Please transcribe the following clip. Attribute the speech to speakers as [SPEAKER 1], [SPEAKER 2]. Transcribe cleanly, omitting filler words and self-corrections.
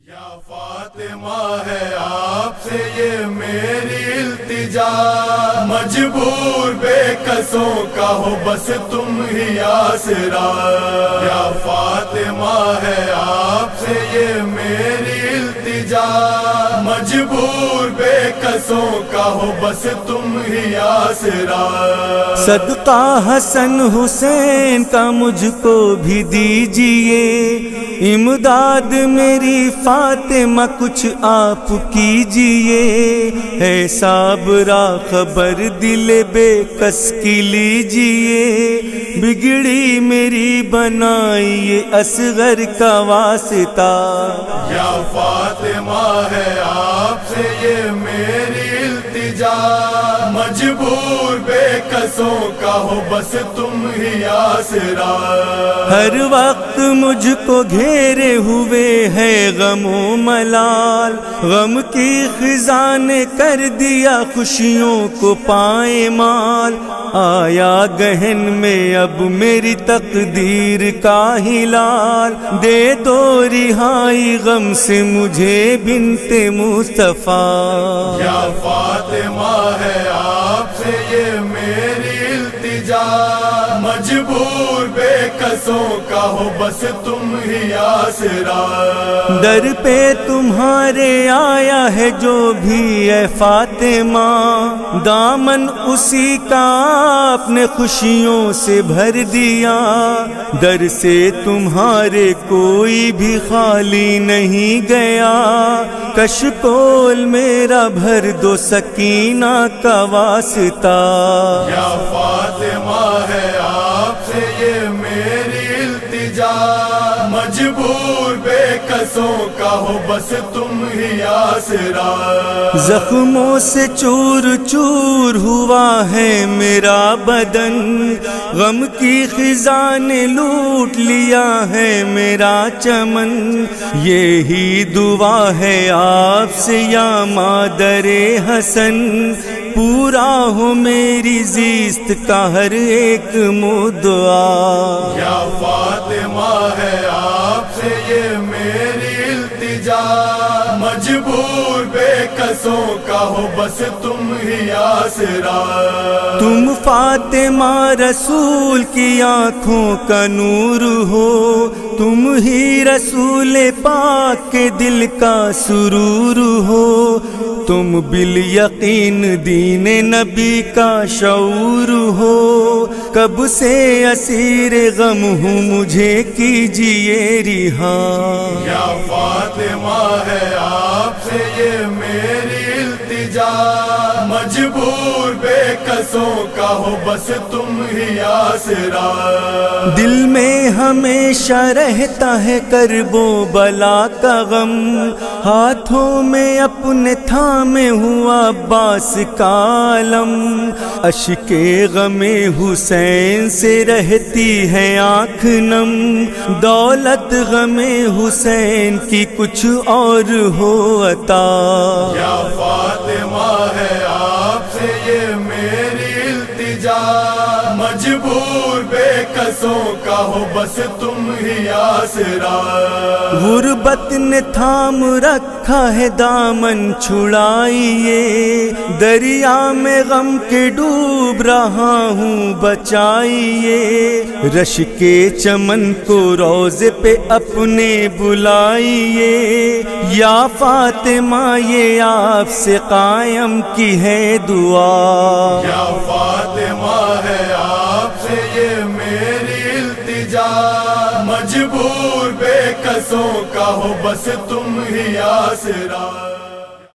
[SPEAKER 1] یا فاطمہ ہے آپ سے یہ میری التجا، مجبور بے کسوں کا ہو بس تم ہی آسرا۔ یا فاطمہ ہے آپ سے یہ میری التجا، مجبور بے کسوں کا ہو بس تم ہی آسرا۔
[SPEAKER 2] صدقہ حسن حسین کا مجھ کو بھی دیجئے، امداد میری فاطمہ کچھ آپ کیجئے۔ ہے صابرہ خبر دل بے کس کی لیجئے، بگڑی میری بنائیے اصغر کا واسطہ۔
[SPEAKER 1] یا فاطمہ ہے آپ سے یہ میری التجا، مجبور بے کسوں کا ہو بس تم ہی آسرا۔
[SPEAKER 2] ہر وقت مجھ کو گھیرے ہوئے ہے غم و ملال، غم کی خزاں نے کر دیا خوشیوں کو پائمال۔ آیا گہن میں اب میری تقدیر کا ہلال، دے دو رہائی غم سے مجھے بنت مصطفیٰ۔
[SPEAKER 1] یا فاطمہ ہے آپ سے یہ میری التجا، مجبور بے کسوں کا ہو بس تم ہی آسرا۔
[SPEAKER 2] در پہ تمہارے آیا ہے جو بھی ہے فاطمہ، دامن اسی کا آپ نے خوشیوں سے بھر دیا۔ در سے تمہارے کوئی بھی خالی نہیں گیا، کش کول میرا بھر دو سکینہ کا واسطہ۔
[SPEAKER 1] یا فاطمہ ہے آپ سے یہ میری التجا، مجبور بے کسوں کا ہو بس تم ہی آسرا۔
[SPEAKER 2] زخموں سے چور چور ہوا ہے میرا بدن، غم کی خزاں نے لوٹ لیا ہے میرا چمن۔ یہی دعا ہے آپ سے یا مادر حسن، پورا ہو میری زیست کا ہر ایک مدعا۔
[SPEAKER 1] یا فاطمہ ہے آپ سے یہ میری التجا، مجبور بے کسوں کا ہو بس تم ہی آسرا۔
[SPEAKER 2] تم فاطمہ رسول کی آنکھوں کا نور ہو، تم ہی رسول پاک کے دل کا سرور ہو، تم بالیقین دین نبی کا شعور ہو۔ کب سے اسیر غم ہوں مجھے کیجئے رہا۔
[SPEAKER 1] یا فاطمہ ہے آپ سے یہ میری التجا، مجبور بے کسوں کا ہو بس تم ہی آسرا۔
[SPEAKER 2] دل میں ہمیشہ رہتا ہے کرب و بلا کا غم، ہاتھوں میں اپنے تھامے ہوا عباس کا علم۔ اشک غم حسین سے رہتی ہے آنکھ نم، دولت غم حسین کی کچھ اور ہو عطا۔
[SPEAKER 1] یا فاطمہ ہے آپ سے یہ میری التجا، مجبور بے کسوں کا ہو بس تم ہی آسرا۔
[SPEAKER 2] غربت نے تھام رکھا ہے دامن چھڑائیے، دریا میں غم کے ڈوب رہا ہوں بچائیے۔ رش کے چمن کو روضے پہ اپنے بلائیے، یا فاطمہ یہ آپ سے قائم کی ہے دعا۔
[SPEAKER 1] یا فاطمہ ہے آپ سے یہ میری التجا، مجبور بے کسوں کا ہو بس تم ہی آسرا۔